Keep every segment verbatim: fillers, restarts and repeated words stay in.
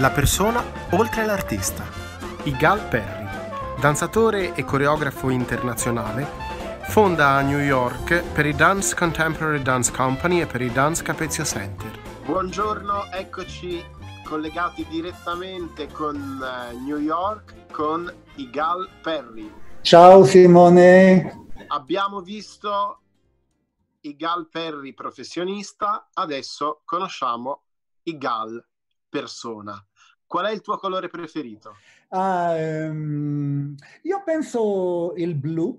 La persona oltre l'artista. Igal Perry, danzatore e coreografo internazionale, fonda a New York per i Dance Contemporary Dance Company e per i Dance Capezio Center. Buongiorno, eccoci collegati direttamente con New York con Igal Perry. Ciao Simone. Abbiamo visto Igal Perry professionista, adesso conosciamo Igal persona. Qual è il tuo colore preferito? Ah, um, io penso il blu.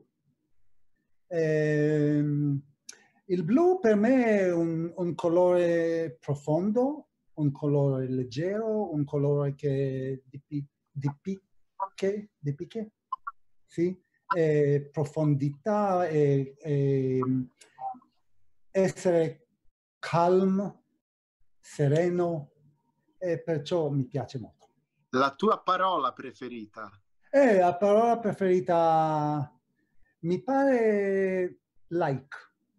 Eh, il blu per me è un, un colore profondo, un colore leggero, un colore che dipi, dipicche, dipicche, sì? E profondità e, e essere calmo, sereno, e perciò mi piace molto. La tua parola preferita? Eh, la parola preferita mi pare like.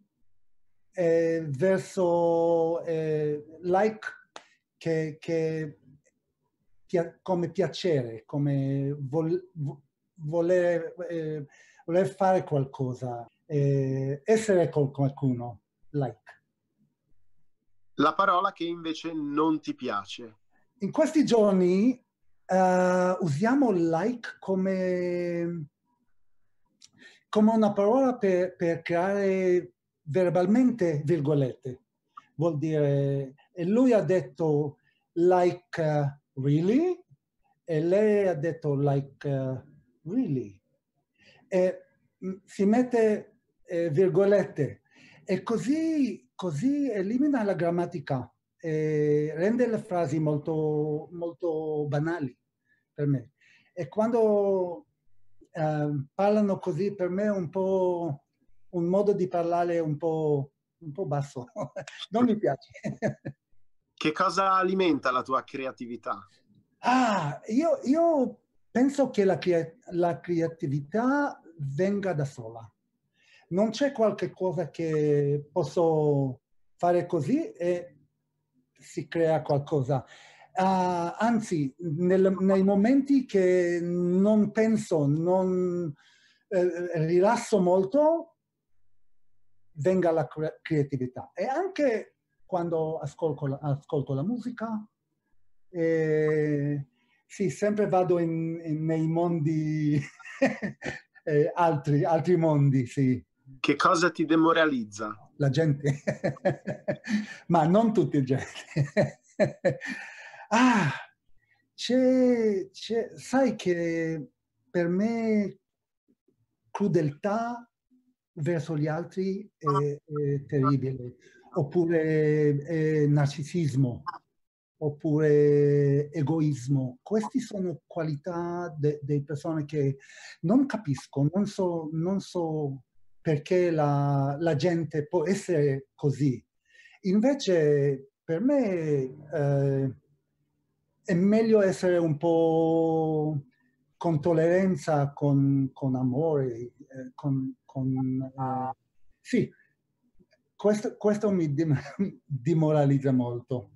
Eh, verso eh, like che, che pia, come piacere, come vol, voler, eh, voler fare qualcosa, eh, essere con qualcuno, like. La parola che invece non ti piace? In questi giorni uh, usiamo like come, come una parola per, per creare verbalmente virgolette. Vuol dire, e lui ha detto like uh, really, e lei ha detto like uh, really. E mh, si mette eh, virgolette e così, così elimina la grammatica. E rende le frasi molto, molto banali per me. E quando eh, parlano così, per me è un po' un modo di parlare un po', un po' basso. Non mi piace. Che cosa alimenta la tua creatività? Ah, io, io penso che la, la creatività venga da sola. Non c'è qualche cosa che posso fare così e si crea qualcosa. Uh, anzi, nel, nei momenti che non penso, non eh, rilasso molto, venga la cre- creatività. E anche quando ascolto la, ascolto la musica, eh, sì, sempre vado in, in, nei mondi, eh, altri, altri mondi, sì. Che cosa ti demoralizza? La gente, ma non tutti i gente. Ah, c'è, c'è, sai che per me crudeltà verso gli altri è, è terribile, oppure è narcisismo, oppure egoismo. Queste sono qualità delle persone che non capisco, non so, non so perché la, la gente può essere così. Invece per me eh, è meglio essere un po' con tolleranza, con, con amore, eh, con, con eh, sì, questo, questo mi demoralizza molto.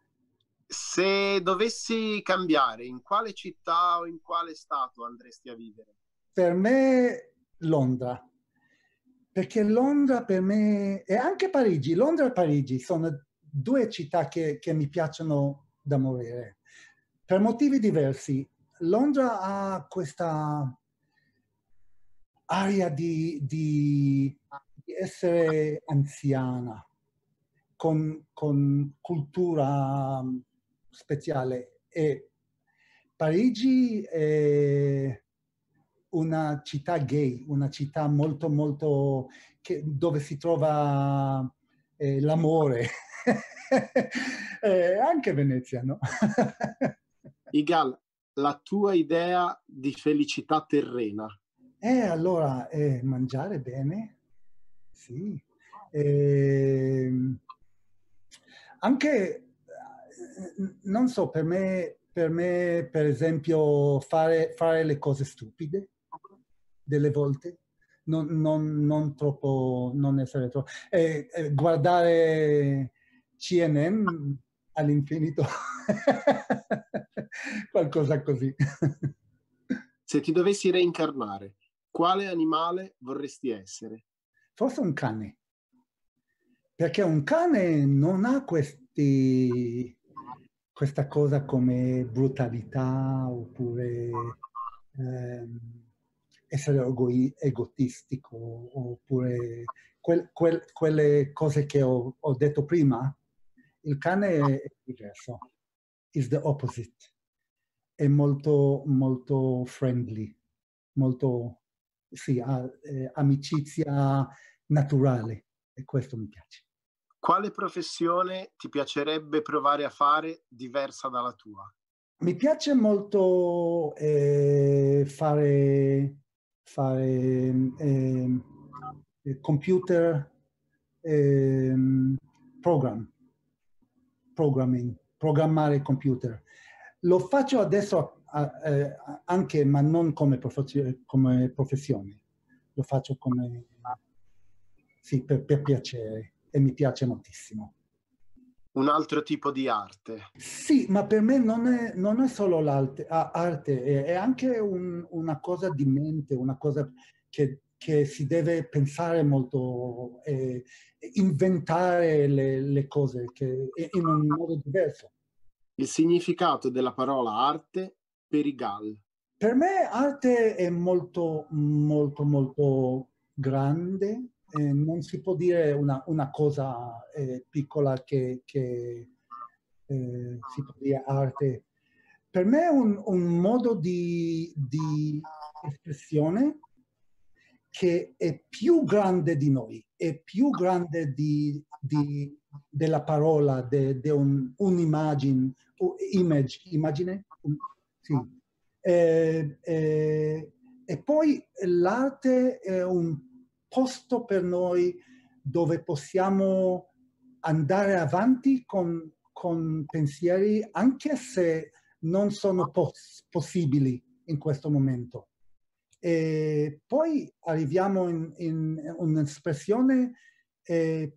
Se dovessi cambiare, in quale città o in quale stato andresti a vivere? Per me Londra, perché Londra per me, e anche Parigi, Londra e Parigi sono due città che, che mi piacciono da morire, per motivi diversi. Londra ha questa aria di, di, di essere anziana, con, con cultura speciale, e Parigi è una città gay, una città molto molto che, dove si trova eh, l'amore. eh, anche Venezia, no? Igal, la tua idea di felicità terrena? Eh, allora, eh, mangiare bene, sì. Eh, anche, non so, per me, per me, per esempio, fare, fare le cose stupide, delle volte, non, non, non troppo, non essere troppo, eh, eh, guardare C N N all'infinito. Qualcosa così. Se ti dovessi reincarnare, quale animale vorresti essere? Forse un cane. Perché un cane non ha questi, questa cosa come brutalità oppure ehm, essere egoi- egotistico oppure quel- quel- quelle cose che ho, ho detto prima. Il cane è diverso, is the opposite. È molto, molto friendly, molto, sì, ha, eh, amicizia naturale e questo mi piace. Quale professione ti piacerebbe provare a fare diversa dalla tua? Mi piace molto eh, fare, fare eh, computer eh, program, programming, programmare computer. Lo faccio adesso eh, anche, ma non come, professio- come professione. Lo faccio come, sì, per, per piacere e mi piace moltissimo. Un altro tipo di arte? Sì, ma per me non è, non è solo l'arte, arte, è, è anche un, una cosa di mente, una cosa che, che si deve pensare molto, eh, inventare le, le cose che, in un modo diverso. Il significato della parola arte per i Gal? Per me arte è molto, molto, molto grande. Eh, non si può dire una, una cosa eh, piccola che, che eh, si può dire arte. Per me è un, un modo di, di espressione che è più grande di noi, è più grande di, di, della parola, di un, un'immagine, image, immagine? Un, sì. E, e, e poi l'arte è un posto per noi dove possiamo andare avanti con, con pensieri anche se non sono poss- possibili in questo momento. E poi arriviamo in, in un'espressione eh,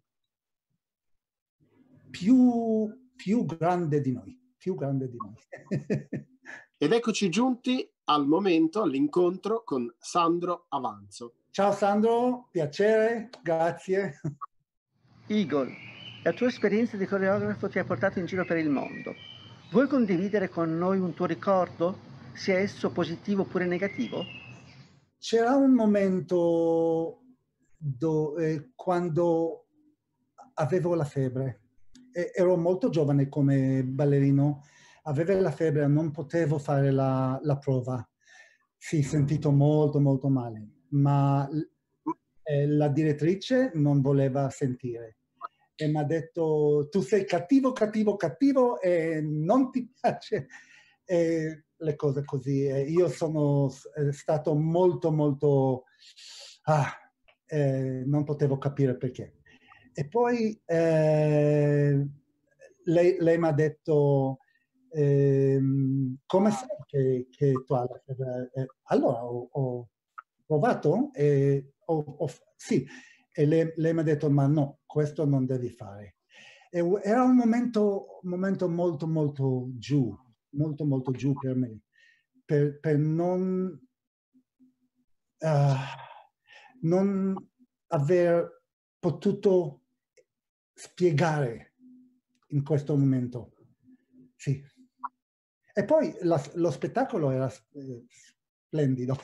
più, più grande di noi, più grande di noi. Ed eccoci giunti al momento, all'incontro con Sandro Avanzo. Ciao Sandro, piacere, grazie. Igor, la tua esperienza di coreografo ti ha portato in giro per il mondo. Vuoi condividere con noi un tuo ricordo, sia esso positivo oppure negativo? C'era un momento dove, quando avevo la febbre, e ero molto giovane come ballerino, avevo la febbre, non potevo fare la, la prova. Sì, sentito molto molto male, ma eh, la direttrice non voleva sentire e mi ha detto tu sei cattivo, cattivo, cattivo e non ti piace e le cose così. E io sono stato molto molto ah, eh, non potevo capire perché. E poi eh, lei, lei mi ha detto eh, come sai che, che tu hai la febbre? Eh, allora ho, ho provato e ho, ho, sì, e lei, lei mi ha detto ma no, questo non devi fare. E era un momento, un momento molto molto giù, molto molto giù per me, per, per non, uh, non aver potuto spiegare in questo momento. Sì. E poi la, lo spettacolo era eh, splendido.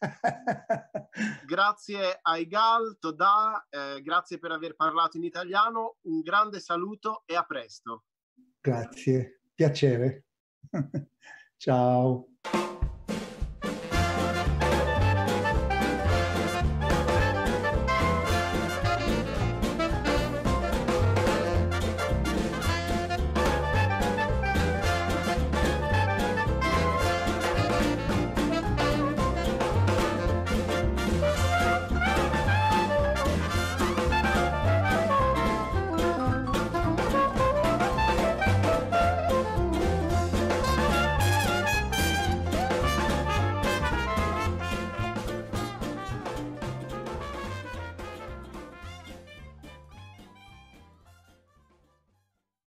Grazie a Igal, Toda, eh, grazie per aver parlato in italiano, un grande saluto e a presto. Grazie, piacere. Ciao.